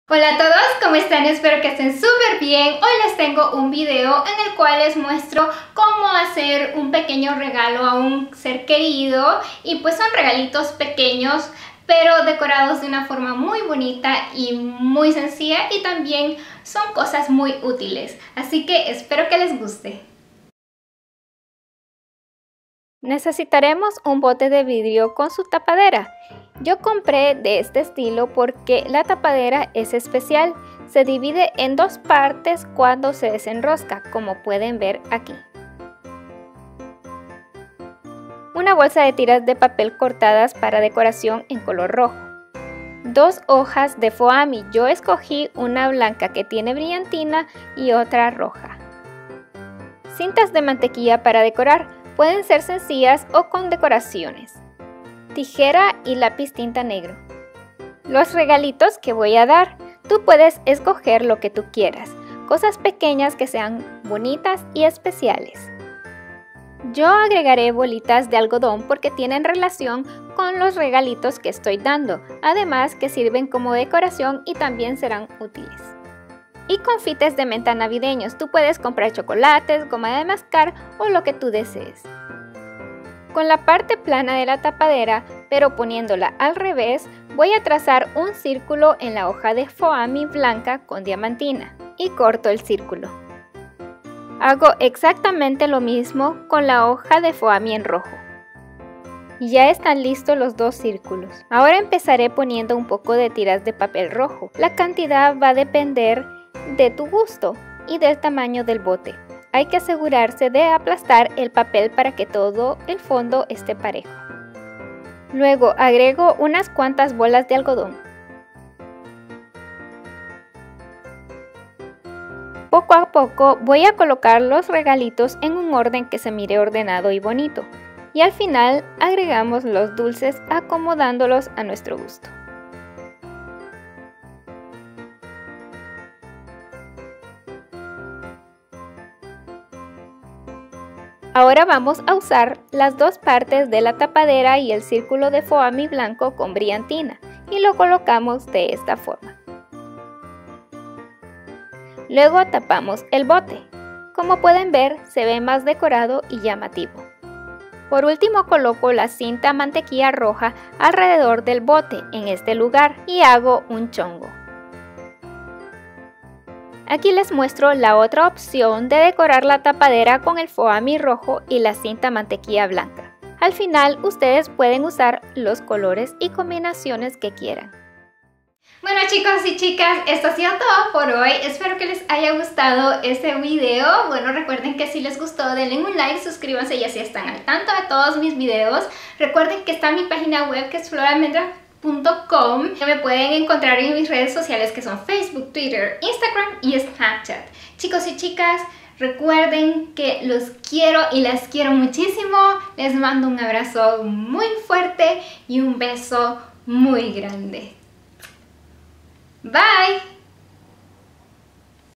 Hola a todos, ¿cómo están? Espero que estén súper bien. Hoy les tengo un video en el cual les muestro cómo hacer un pequeño regalo a un ser querido. Y pues son regalitos pequeños, pero decorados de una forma muy bonita y muy sencilla. Y también son cosas muy útiles. Así que espero que les guste. Necesitaremos un bote de vidrio con su tapadera. Yo compré de este estilo porque la tapadera es especial. Se divide en dos partes cuando se desenrosca, como pueden ver aquí. Una bolsa de tiras de papel cortadas para decoración en color rojo. 2 hojas de foamy. Yo escogí una blanca que tiene brillantina y otra roja. Cintas de mantequilla para decorar. Pueden ser sencillas o con decoraciones. Tijera y lápiz tinta negro. Los regalitos que voy a dar, tú puedes escoger lo que tú quieras, cosas pequeñas que sean bonitas y especiales. Yo agregaré bolitas de algodón porque tienen relación con los regalitos que estoy dando, además que sirven como decoración y también serán útiles. Y confites de menta navideños, tú puedes comprar chocolates, goma de mascar o lo que tú desees. Con la parte plana de la tapadera, pero poniéndola al revés, voy a trazar un círculo en la hoja de foamy blanca con diamantina y corto el círculo. Hago exactamente lo mismo con la hoja de foamy en rojo. Ya están listos los dos círculos. Ahora empezaré poniendo un poco de tiras de papel rojo. La cantidad va a depender de tu gusto y del tamaño del bote. Hay que asegurarse de aplastar el papel para que todo el fondo esté parejo. Luego agrego unas cuantas bolas de algodón. Poco a poco voy a colocar los regalitos en un orden que se mire ordenado y bonito. Y al final agregamos los dulces acomodándolos a nuestro gusto. Ahora vamos a usar las dos partes de la tapadera y el círculo de foamy blanco con brillantina y lo colocamos de esta forma. Luego tapamos el bote. Como pueden ver, se ve más decorado y llamativo. Por último coloco la cinta mantequilla roja alrededor del bote en este lugar y hago un chongo. Aquí les muestro la otra opción de decorar la tapadera con el foamy rojo y la cinta mantequilla blanca. Al final ustedes pueden usar los colores y combinaciones que quieran. Bueno chicos y chicas, esto ha sido todo por hoy. Espero que les haya gustado este video. Bueno, recuerden que si les gustó denle un like, suscríbanse y así están al tanto de todos mis videos. Recuerden que está mi página web que es floramendra.com. Me pueden encontrar en mis redes sociales que son Facebook, Twitter, Instagram y Snapchat. Chicos y chicas, recuerden que los quiero y las quiero muchísimo. Les mando un abrazo muy fuerte y un beso muy grande. Bye!